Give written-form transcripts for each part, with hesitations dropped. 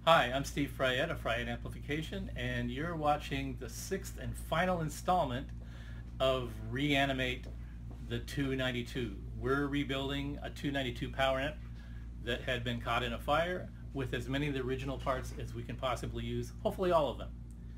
Hi, I'm Steve Fryette of Fryette Amplification, and you're watching the sixth and final installment of Re-Animate the 292. We're rebuilding a 292 power amp that had been caught in a fire with as many of the original parts as we can possibly use, hopefully all of them.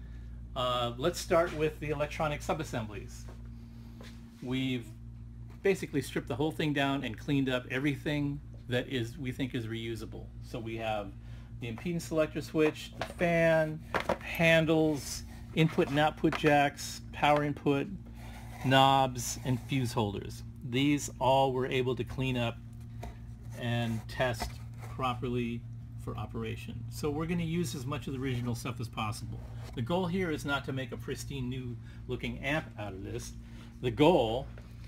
Let's start with the electronic subassemblies. We've basically stripped the whole thing down and cleaned up everything that we think is reusable. So we have the impedance selector switch, the fan, handles, input and output jacks, power input, knobs, and fuse holders. These all were able to clean up and test properly for operation. So we're going to use as much of the original stuff as possible. The goal here is not to make a pristine new looking amp out of this. The goal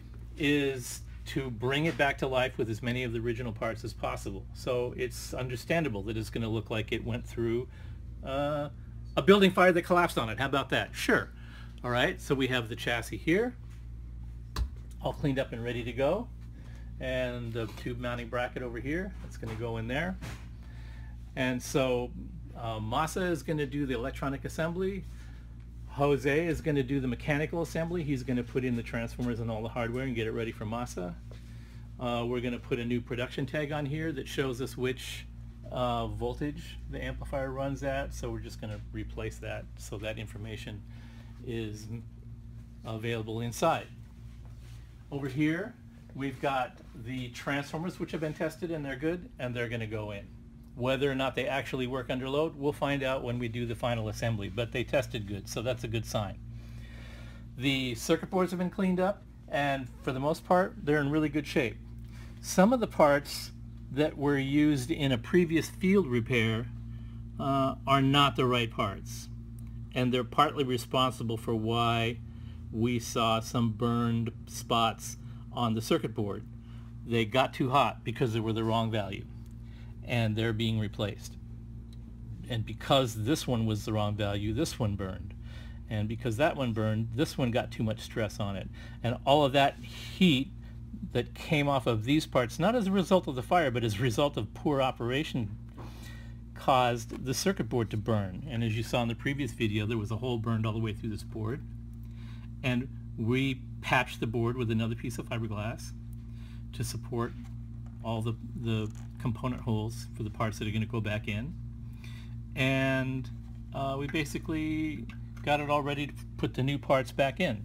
is to bring it back to life with as many of the original parts as possible. So it's understandable that it's going to look like it went through a building fire that collapsed on it. How about that? Sure. All right, so we have the chassis here, all cleaned up and ready to go. And the tube mounting bracket over here, it's going to go in there. And so Masa is going to do the electronic assembly. Jose is going to do the mechanical assembly. He's going to put in the transformers and all the hardware and get it ready for Masa. We're going to put a new production tag on here that shows us which voltage the amplifier runs at. So we're just going to replace that so that information is available inside. Over here we've got the transformers which have been tested and they're good, and they're going to go in. Whether or not they actually work under load, we'll find out when we do the final assembly, but they tested good, so that's a good sign. The circuit boards have been cleaned up, and for the most part, they're in really good shape. Some of the parts that were used in a previous field repair are not the right parts, and they're partly responsible for why we saw some burned spots on the circuit board. They got too hot because they were the wrong value, and they're being replaced. And because this one was the wrong value, this one burned. And because that one burned, this one got too much stress on it. And all of that heat that came off of these parts, not as a result of the fire, but as a result of poor operation, caused the circuit board to burn. And as you saw in the previous video, there was a hole burned all the way through this board. And we patched the board with another piece of fiberglass to support all the component holes for the parts that are going to go back in. And we basically got it all ready to put the new parts back in.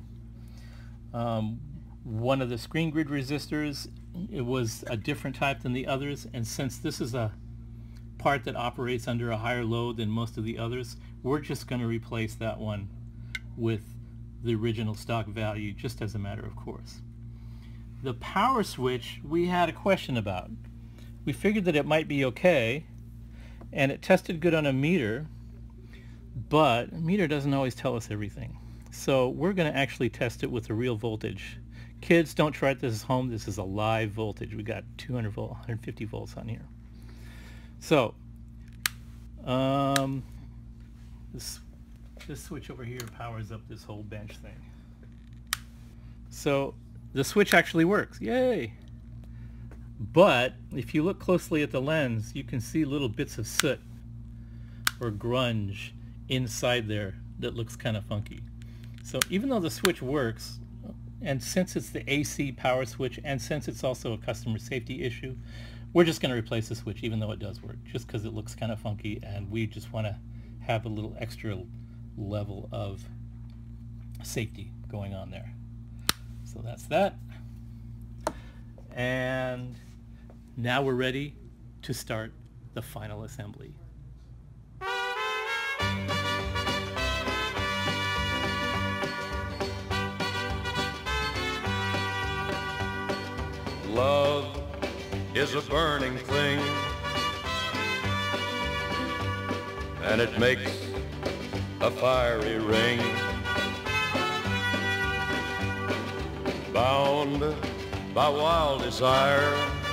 One of the screen grid resistors, it was a different type than the others, and since this is a part that operates under a higher load than most of the others, we're just going to replace that one with the original stock value, just as a matter of course. The power switch we had a question about. We figured that it might be okay, and it tested good on a meter, but a meter doesn't always tell us everything. So we're going to actually test it with a real voltage. Kids, don't try this at home. This is a live voltage. We got 200 volt, 150 volts on here. So this switch over here powers up this whole bench thing. So the switch actually works. Yay! But if you look closely at the lens, you can see little bits of soot or grunge inside there that looks kind of funky. So even though the switch works, and since it's the AC power switch, and since it's also a customer safety issue, we're just going to replace the switch even though it does work, just because it looks kind of funky, and we just want to have a little extra level of safety going on there. So that's that. And now we're ready to start the final assembly. Love is a burning thing, and it makes a fiery ring. Bound by wild desire,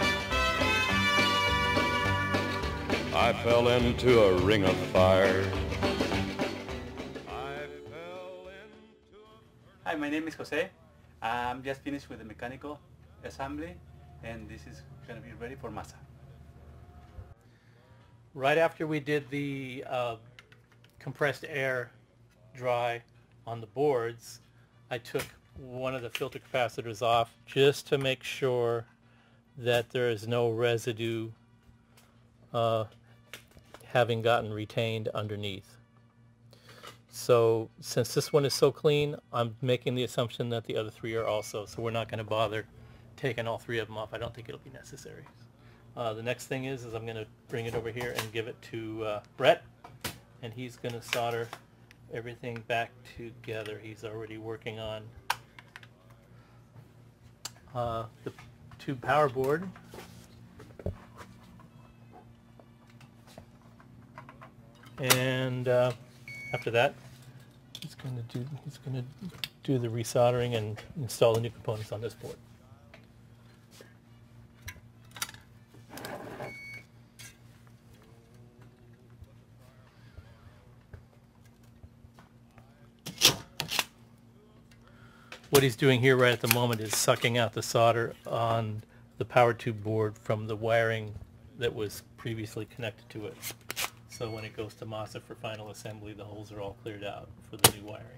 I fell into a ring of fire. Hi, my name is Jose. I'm just finished with the mechanical assembly, and this is going to be ready for Masa. Right after we did the compressed air dry on the boards, I took one of the filter capacitors off just to make sure that there is no residue having gotten retained underneath. So since this one is so clean, I'm making the assumption that the other three are also, so we're not going to bother taking all three of them off. I don't think it'll be necessary. The next thing is I'm going to bring it over here and give it to Brett, and he's going to solder everything back together. He's already working on the tube power board. And after that, he's going to do the resoldering and install the new components on this board. What he's doing here right at the moment is sucking out the solder on the power tube board from the wiring that was previously connected to it. So when it goes to MASA for final assembly, the holes are all cleared out for the new wiring.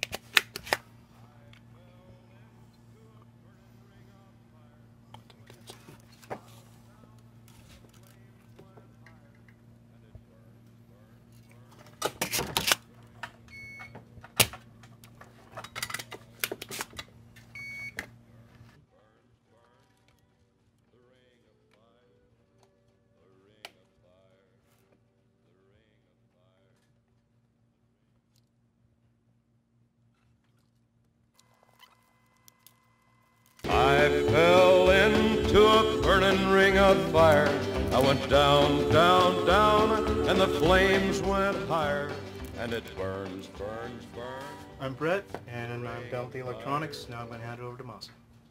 I fell into a burning ring of fire. I went down, down, down, and the flames went higher. And it burns, burns, burns. I'm Brett, and I'm done with the electronics. Now I'm going to hand it over to Masa.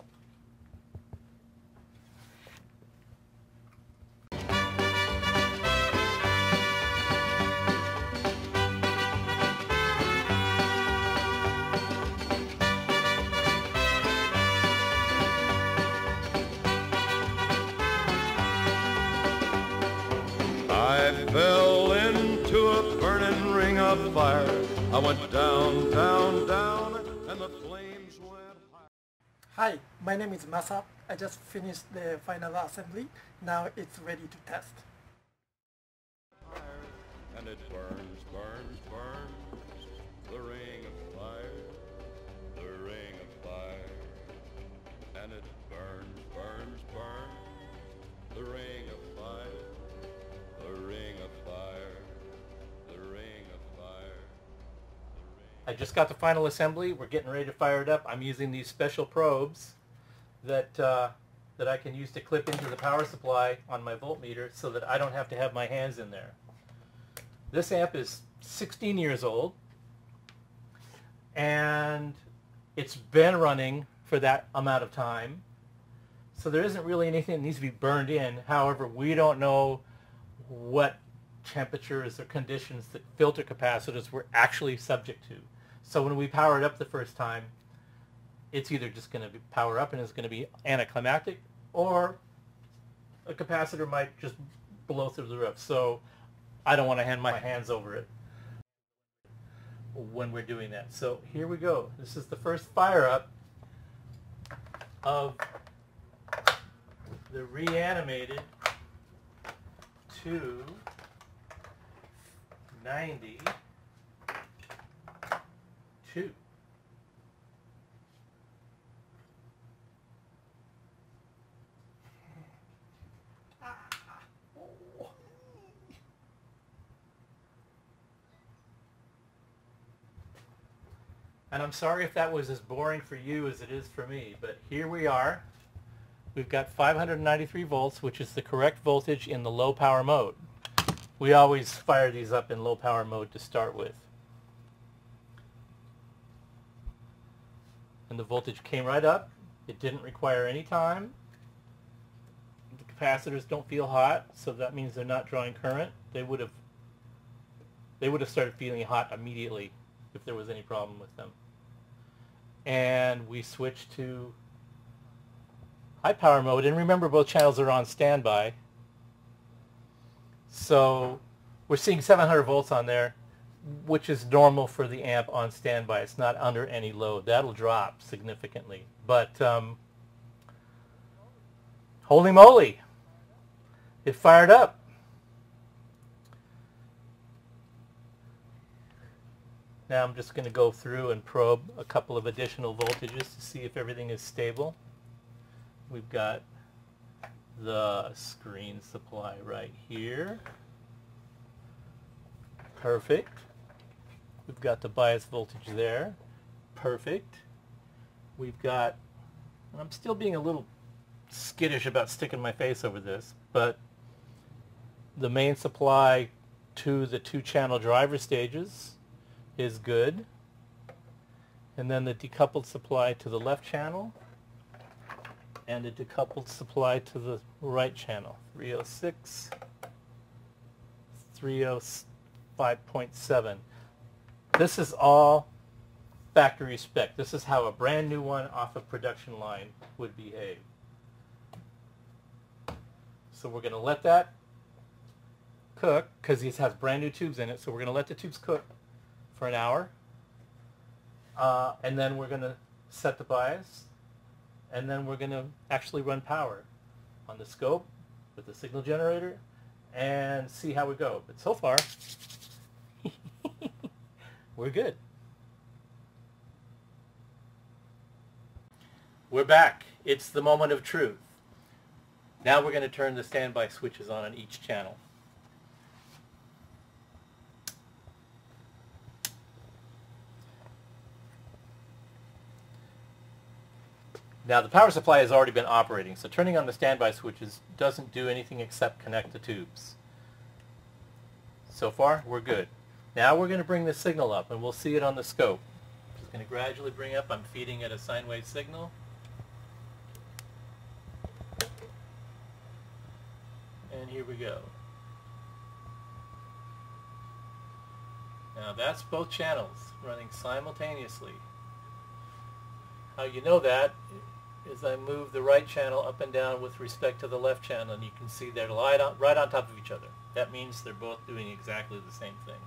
I fell into a burning ring of fire. I went down, down, down, and the flames went high. Hi, my name is Masa. I just finished the final assembly. Now it's ready to test. And it burns, burns, burns, the ring of fire, the ring of fire. And it burns, burns, burns, the ring of fire, the ring of fire, the ring of fire. I just got the final assembly. We're getting ready to fire it up. I'm using these special probes that that I can use to clip into the power supply on my voltmeter so that I don't have to have my hands in there. This amp is 16 years old, and it's been running for that amount of time. So there isn't really anything that needs to be burned in. However, we don't know what temperatures or conditions that filter capacitors were actually subject to. So when we power it up the first time, it's either just going to power up and it's going to be anticlimactic, or a capacitor might just blow through the roof. So I don't want to hand my hands over it when we're doing that. So here we go. This is the first fire up of the Re-Animated 292. And I'm sorry if that was as boring for you as it is for me, but here we are. We've got 593 volts, which is the correct voltage in the low power mode. We always fire these up in low power mode to start with. And the voltage came right up. It didn't require any time. The capacitors don't feel hot, so that means they're not drawing current. They would have started feeling hot immediately if there was any problem with them. And we switched to high power mode, and remember both channels are on standby. So we're seeing 700 volts on there, which is normal for the amp on standby. It's not under any load. That'll drop significantly. But holy moly, it fired up. Now I'm just going to go through and probe a couple of additional voltages to see if everything is stable. We've got the screen supply right here. Perfect. We've got the bias voltage there. Perfect. We've got, and I'm still being a little skittish about sticking my face over this, but the main supply to the 2-channel driver stages is good. And then the decoupled supply to the left channel and the decoupled supply to the right channel. 306, 305.7. This is all factory spec. This is how a brand new one off a production line would behave. So we're going to let that cook because this has brand new tubes in it. So we're going to let the tubes cook for an hour. And then we're going to set the bias. And then we're going to actually run power on the scope with the signal generator and see how we go. But so far, we're good. We're back. It's the moment of truth. Now we're going to turn the standby switches on each channel. Now the power supply has already been operating, so turning on the standby switches doesn't do anything except connect the tubes. So far, we're good. Now we're going to bring the signal up, and we'll see it on the scope. Just going to gradually bring up. I'm feeding it a sine wave signal. And here we go. Now that's both channels running simultaneously. How you know that is I move the right channel up and down with respect to the left channel, and you can see they're right on top of each other. That means they're both doing exactly the same thing.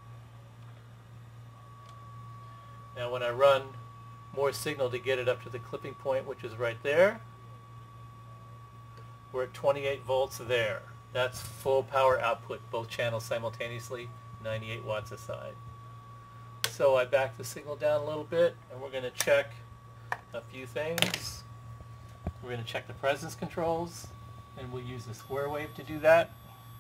Now when I run more signal to get it up to the clipping point, which is right there, we're at 28 volts there. That's full power output, both channels simultaneously, 98 watts a side. So I back the signal down a little bit, and we're going to check a few things. We're going to check the presence controls, and we'll use the square wave to do that.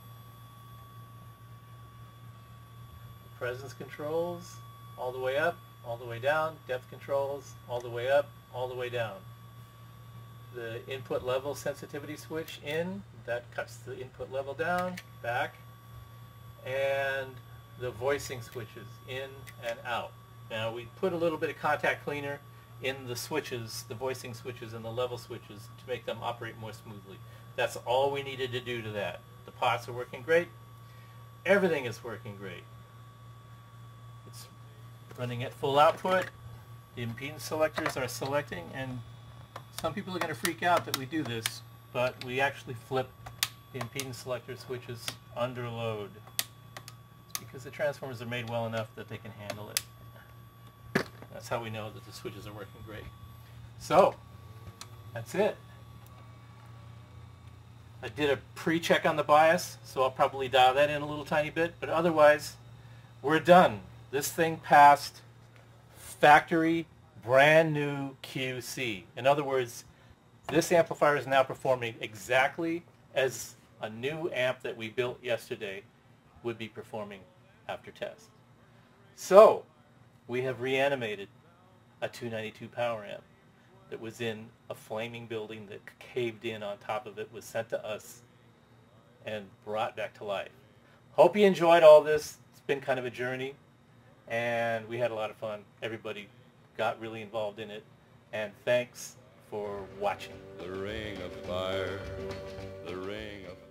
The presence controls, all the way up, all the way down. Depth controls, all the way up, all the way down. The input level sensitivity switch in, that cuts the input level down, back. And the voicing switches in and out. Now we put a little bit of contact cleaner in the switches, the voicing switches and the level switches, to make them operate more smoothly. That's all we needed to do to that. The pots are working great. Everything is working great. It's running at full output. The impedance selectors are selecting, and some people are going to freak out that we do this, but we actually flip the impedance selector switches under load. It's because the transformers are made well enough that they can handle it. That's how we know that the switches are working great. So, that's it. I did a pre-check on the bias, so I'll probably dial that in a little tiny bit, but otherwise, we're done. This thing passed factory brand new QC. In other words, this amplifier is now performing exactly as a new amp that we built yesterday would be performing after test. So, we have reanimated a 292 power amp that was in a flaming building that caved in on top of it, was sent to us, and brought back to life. Hope you enjoyed all this. It's been kind of a journey, and we had a lot of fun. Everybody got really involved in it, and thanks for watching. The ring of fire, the ring of